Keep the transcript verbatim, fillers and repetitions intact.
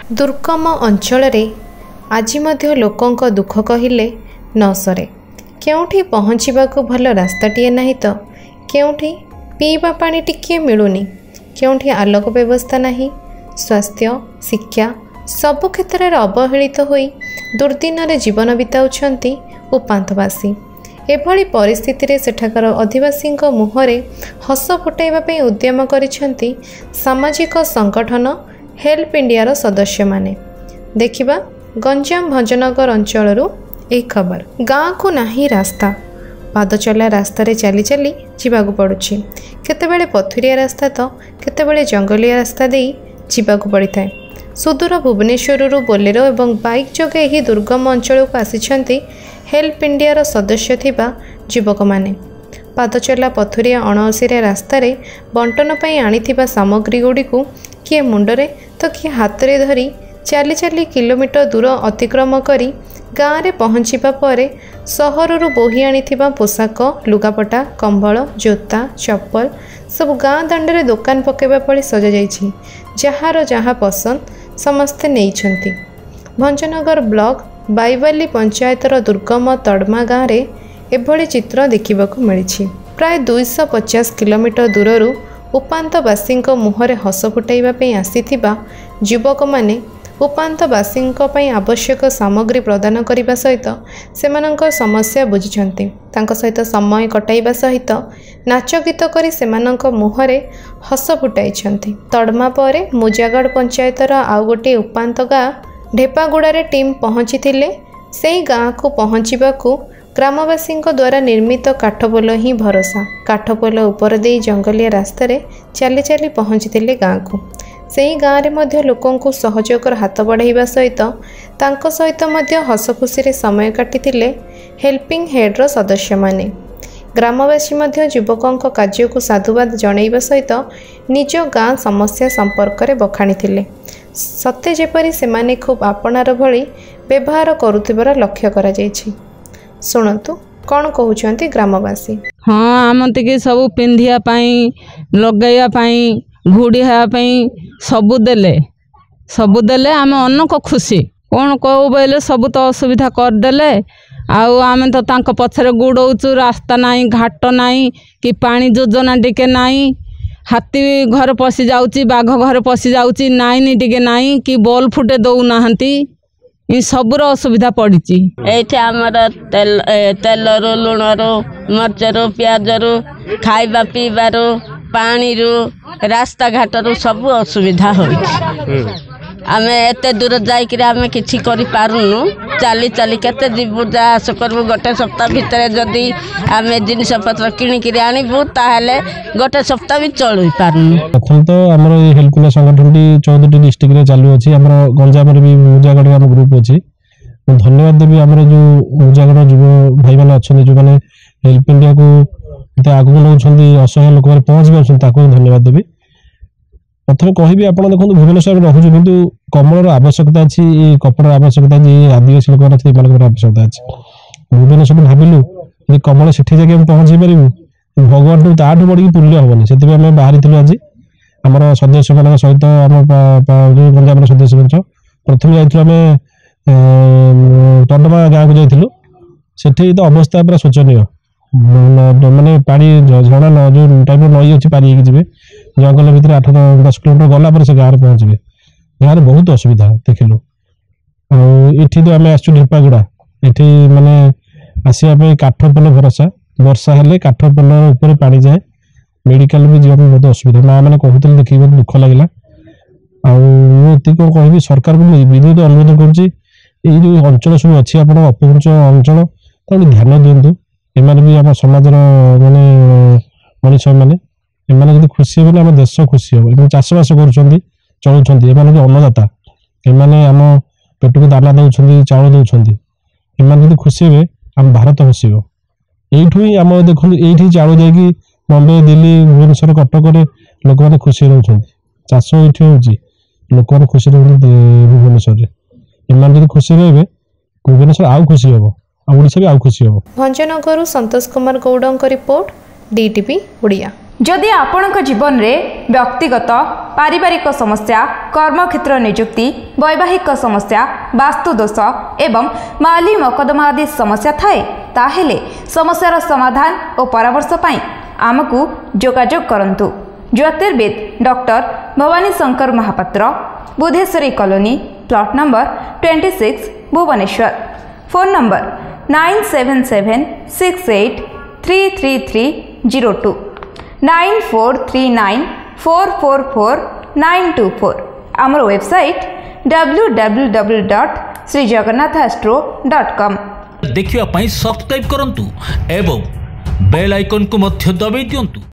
दुर्गम अंचल आज मध्य लोकंक दुख कहले न सरे। केउठी पहुँचवाक भल रास्ताटीए नहीं तो केउठी पीवा पानी टिके मिलूनी, केउठी आलोक व्यवस्था नहीं, स्वास्थ्य शिक्षा सबु क्षेत्र में अवहेलित होई दुर्दिन रे जीवन बिताउछंती उपांतवासी। एभली परिस्थिति रे सेठाकर आदिवासी मुहरे हस फुटाइबा पई उद्यम करिसेंती सामाजिक संगठन हेल्प इंडियार सदस्य माने। देखिबा गंजाम भंजनगर अंचलरू एक खबर। गाँ को नहीं रास्ता, पाद चला रास्ता रे चली चली जीवाकू पड़ुछि। केतेबेले पथुरिया रास्ता तो केतेबेले जंगलिया रास्ता देई जीवाकू पड़िଥାଏ। सुदूर भुवनेश्वररू बोलेरो एवं बाइक जोगे यही दुर्गम अंचल को आसिछंती हेल्प इंडियार सदस्य थिबा युवक माने। पादचला पथुरिया अणअसिरिया रास्ता रे बंटन पई आनिथिबा सामग्री गुड़िकू किए मुंडरे तो किए हाथ रे धरी चाली चाली किलोमीटर दूर अतिक्रम करी गाँव में पहुँचवा पर सहररू बोही आनिथिबा पोशाक लुगापटा कंबल जोता चप्पल सब गाँ दांडे दुकान पकेबा पड़ी सजा जाइछि। जार जहाँ पसंद समस्ते नेइछंती। भंजनगर ब्लॉक बाईवाली पंचायतर दुर्गम तड़मा गाँव में एभली चित्र देखिबाकू मिलिछि। प्राय दुईश पचास किलोमीटर दूररू उपांतवासी मुहरे हस फुटाइबा पई आसिथिबा युवक माने उपांतवासी आवश्यक सामग्री प्रदान करने सहित सेमानंक समस्या बुझिछंती। तांको सहित समय कटाइबा सहित नाच गीत करी सेमानंक मुहरे हस फुटाइछंती। तड़मा परे मुजागढ़ पंचायतर आउ गोटे उपांत गाँ ढेपागुड़ारे टीम पहुँची थिले। सेही गाँ को पहुँचवाकू ग्रामवासी द्वारा निर्मित काठपोल ही भरोसा। काठपोल उपर दे जंगलिया रास्तार चली चली पहुँची गाँ को। सही गाँव में मध्य लोकों को सहयोगर हाथ बढ़ाइबा सहित तांको सहित मध्य हस खुशी समय काटिथिले हेल्पिंग हेड्र सदस्य माने। ग्रामवासी मध्य युवकों कार्य को साधुवाद जणाइबा सहित निज गाँ समस्या संपर्क में बखाणीथिले। सते जेपरी सेमाने खूब आपणार भली व्यवहार करुथिबार लक्ष्य करा जायछि। सुनतु कौन कहउछंती ग्रामवासी। हाँ आमती सब पिंधिया पाई लगैया पाई घुड़ी हाँपाई सबू देले सबू देले आम अनक खुशी। कौन कहू बोले सब तो असुविधा करदेले। आउ आम तो तांको पछरे गुड़ौचु, रास्ता नहीं घाट नहीं कि पानी योजना टिके नहीं। हाथी घर पशि जाउची, बाघ घर पशि जाउची, नाइन टिके नहीं कि बॉल फुटे दौ नाहंती। इ सबुर असुविधा पड़ी। ये आमर तेल तेलरू लुणरू मर्चरू पियाजरू खाइबा पीबारू पानी रू रास्ता घाटर सब असुविधा हो। आम एत दूर जाकर आम कि पारुनु चली चली केते जीवु जास करू। गोटे सप्ताह भितर जदि आम जिनस पत्र किणिक आणबू ताहले गोटे सप्ताह भी चल पारुनु। प्रथम तो आम हेल्प इंडिया संगठन चौदह डिस्ट्रिक्ट में चालू अच्छी। आम गंजाम भी मुजागढ़ आम ग्रुप अच्छी। धन्यवाद देवी आम जो मुजागढ़ युव भाई मैंने अच्छा जो मैंने हेल्प इंडिया को आगू नौ असहाय लोक मैंने पहुँच पार्टी धन्यवाद देवी। प्रथम कहि आप देखो भुवनेश्वर में रोचु कि कमलर आवश्यकता अच्छी, कपड़ार आवश्यकता अच्छी, आदिवासी लोक आवश्यकता अच्छी। भुवनेश्वर भाविलु ये कमल से पहुँची पारू भगवान ताठ बढ़ी तुल्य हेनी। से आम बाहरी आज आम सदस्य मान सहित आम गंजाम सदस्य प्रथम जाइए तंडमा गाँव को जाइलु। से तो अवस्था पूरा शोचनीय। माने पानी झड़ा न जो टाइप नई अच्छी पारी जी जंगल भितर आठ दस किलोमीटर गला से गाँव पहुँचे। गाँव में बहुत असुविधा देखिलु। आठी तो आम आसु ढेपागुड़ा ये माने आसवाई काठपोल भरोसा। वर्षा हेले काठपोल उपर पानी जाए। मेडिकल भी जावाक बहुत असुविधा। माँ मैंने कहते देखिए बहुत दुख लगे। आती कौन कह सरकार को विनोद अनुरोध करुँच जो अंचल सब अच्छी आप अपभ्रंश अंचल तो ध्यान दिंतु। एमाने भी आम समाज माने मनीष मैंने जब खुशी हे आम देश खुशी हम। चाषबास कर चलुँच एम अन्नदाता एमाने आम पेट को दाना दौरान चाउल दौरान एम खुशी हे आम भारत खुशी हो। यू ही आम देखो ये चाउल जाकि बम्बे दिल्ली भुवनेश्वर कटक लोक मैंने खुशी रोच चाष ये हो लोक मैंने खुशी रोते भुवनेश्वर। एम खुशी रे भुवनेश्वर आउ खुशी हम ओडिशा भी आउ खुशी हम। Bhanjanagar Santosh Kumar Gaud report DTV Odia. जदि आपणक जीवन में व्यक्तिगत पारिवारिक समस्या, कर्मक्षेत्र नियुक्ति, वैवाहिक समस्या, वास्तुदोष एवं माली मकदमा आदि समस्या थाए ताहेले समस्यार समाधान और परामर्श पाई आमको जोगाजोग करंतु। ज्योतिर्विद doctor Bhabani Shankar Mohapatra, Budheswari colony, plot number छब्बीस, Bhubaneswar. Phone number nine seven seven six eight three three three zero two, nine four three nine four four four nine two four. आमर website W W W dot Shri Jagannath astro dot com. देखिवा पई subscribe करंतु एवं bell icon को मध्य दबाई दियंतु।